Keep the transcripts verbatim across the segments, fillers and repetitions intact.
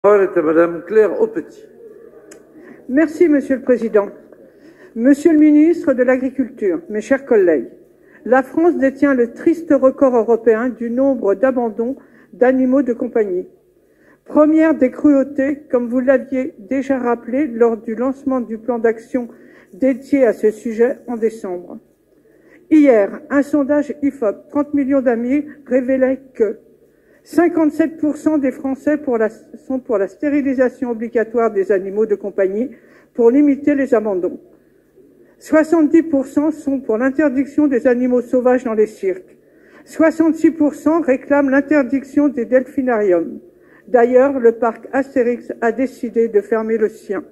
La parole est à Madame Claire Aupetit. Merci, Monsieur le Président. Monsieur le ministre de l'Agriculture, mes chers collègues, la France détient le triste record européen du nombre d'abandons d'animaux de compagnie. Première des cruautés, comme vous l'aviez déjà rappelé lors du lancement du plan d'action dédié à ce sujet en décembre. Hier, un sondage I F O P, trente millions d'amis, révélait que cinquante-sept pour cent des Français pour la, sont pour la stérilisation obligatoire des animaux de compagnie pour limiter les abandons. soixante-dix pour cent sont pour l'interdiction des animaux sauvages dans les cirques. soixante-six pour cent réclament l'interdiction des delphinariums. D'ailleurs, le parc Astérix a décidé de fermer le sien.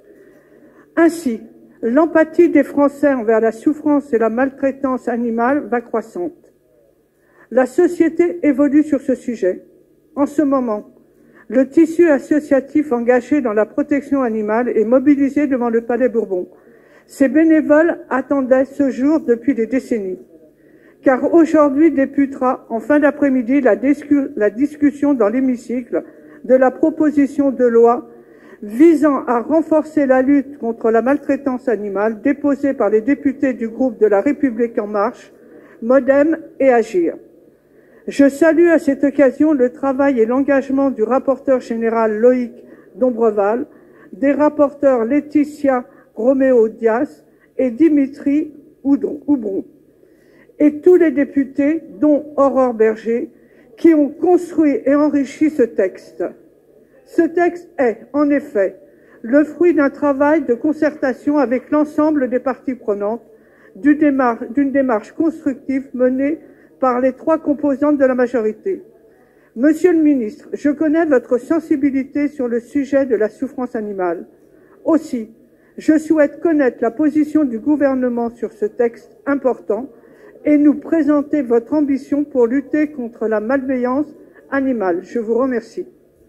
Ainsi, l'empathie des Français envers la souffrance et la maltraitance animale va croissante. La société évolue sur ce sujet. En ce moment, le tissu associatif engagé dans la protection animale est mobilisé devant le Palais Bourbon. Ces bénévoles attendaient ce jour depuis des décennies. Car aujourd'hui débutera en fin d'après-midi la, la discussion dans l'hémicycle de la proposition de loi visant à renforcer la lutte contre la maltraitance animale déposée par les députés du groupe de la République En Marche, Modem et Agir. Je salue à cette occasion le travail et l'engagement du rapporteur général Loïc Dombreval, des rapporteurs Laetitia Roméo-Dias et Dimitri Houbron, et tous les députés, dont Aurore Berger, qui ont construit et enrichi ce texte. Ce texte est, en effet, le fruit d'un travail de concertation avec l'ensemble des parties prenantes, d'une démarche, d'une démarche constructive menée par les trois composantes de la majorité. Monsieur le ministre, je connais votre sensibilité sur le sujet de la souffrance animale. Aussi, je souhaite connaître la position du gouvernement sur ce texte important et nous présenter votre ambition pour lutter contre la malveillance animale. Je vous remercie.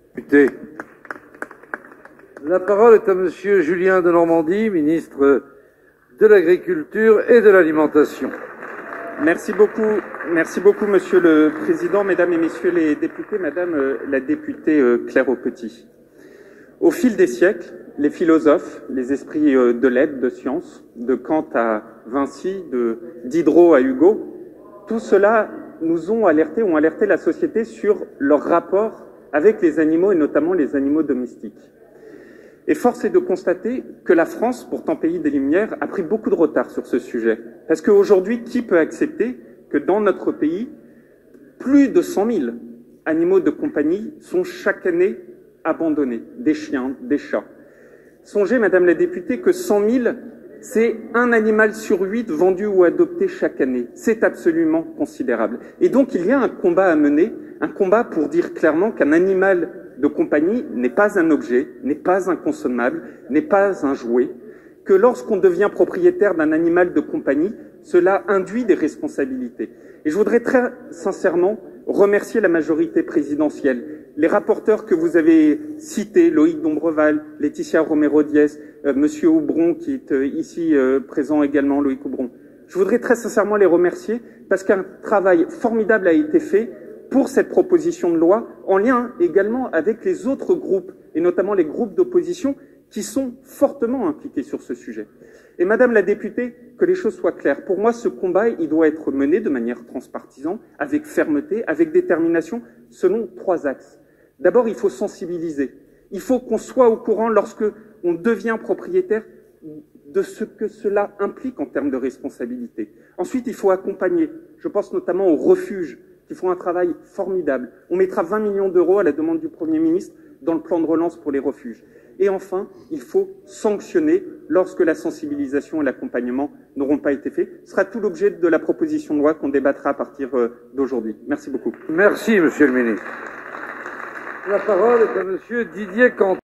La parole est à Monsieur Julien Denormandie, ministre de l'Agriculture et de l'Alimentation. Merci beaucoup, merci beaucoup, Monsieur le Président, Mesdames et Messieurs les députés, Madame euh, la députée euh, Claire Aupetit. Au fil des siècles, les philosophes, les esprits euh, de lettres, de sciences, de Kant à Vinci, de Diderot à Hugo, tout cela nous ont alertés, ont alerté la société sur leur rapport avec les animaux et notamment les animaux domestiques. Et force est de constater que la France, pourtant pays des Lumières, a pris beaucoup de retard sur ce sujet. Parce qu'aujourd'hui, qui peut accepter que dans notre pays, plus de cent mille animaux de compagnie sont chaque année abandonnés, des chiens, des chats. Songez, Madame la députée, que cent mille, c'est un animal sur huit vendu ou adopté chaque année. C'est absolument considérable. Et donc, il y a un combat à mener, un combat pour dire clairement qu'un animal de compagnie n'est pas un objet, n'est pas un consommable, n'est pas un jouet, que lorsqu'on devient propriétaire d'un animal de compagnie, cela induit des responsabilités. Et je voudrais très sincèrement remercier la majorité présidentielle, les rapporteurs que vous avez cités, Loïc Dombreval, Laetitia Roméo-Dias, euh, Monsieur Houbron, qui est euh, ici euh, présent également, Loïc Houbron. Je voudrais très sincèrement les remercier parce qu'un travail formidable a été fait pour cette proposition de loi, en lien également avec les autres groupes, et notamment les groupes d'opposition, qui sont fortement impliqués sur ce sujet. Et Madame la députée, que les choses soient claires, pour moi, ce combat, il doit être mené de manière transpartisane, avec fermeté, avec détermination, selon trois axes. D'abord, il faut sensibiliser. Il faut qu'on soit au courant, lorsque on devient propriétaire, de ce que cela implique en termes de responsabilité. Ensuite, il faut accompagner. Je pense notamment aux refuges, qui font un travail formidable. On mettra vingt millions d'euros à la demande du Premier ministre dans le plan de relance pour les refuges. Et enfin, il faut sanctionner lorsque la sensibilisation et l'accompagnement n'auront pas été faits. Ce sera tout l'objet de la proposition de loi qu'on débattra à partir d'aujourd'hui. Merci beaucoup. Merci, Monsieur le ministre. La parole est à Monsieur Didier Cantin.